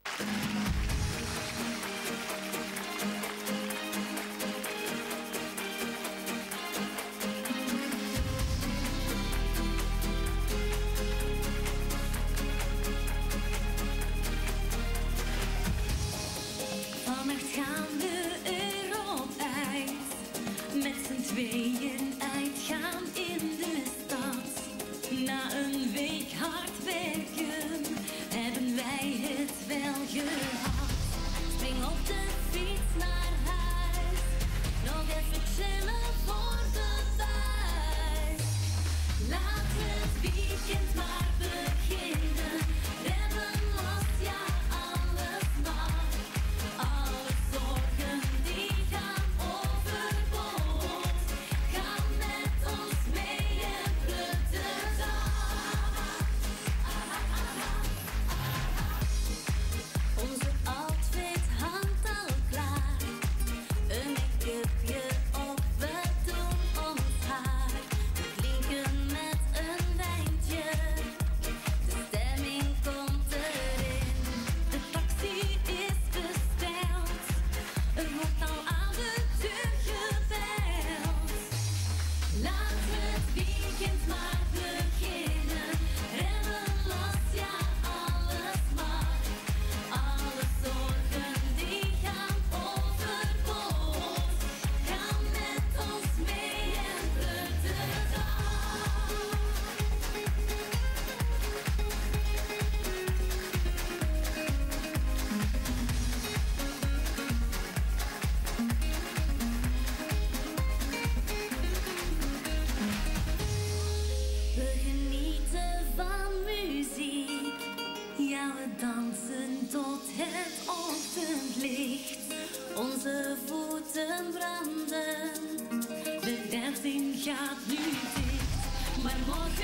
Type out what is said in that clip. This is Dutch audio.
Tweeën uitgaan in de stad. Na een week hard werken hebben wij het wel gehad. Spring op de fiets naar huis, nog even chillen voor de buis. Laat het weekend maar beginnen, rennen los, ja alles mag. Alle zorgen die gaan overboord. Onze outfit hangt al klaar. Een make-upje op, we doen ons haar. We klinken met een wijntje, de stemming komt erin. De taxi is besteld, er wordt al aan de deur gebeld. Laat het weekend maar beginnen, rennen los, ja alles mag. Alle zorgen die gaan overboord, gaan met ons mee en vlucht de dag. We genieten van muziek, ja we dansen tot het ochtendlicht. Onze voeten branden, de 13 gaat nu dicht, maar morgen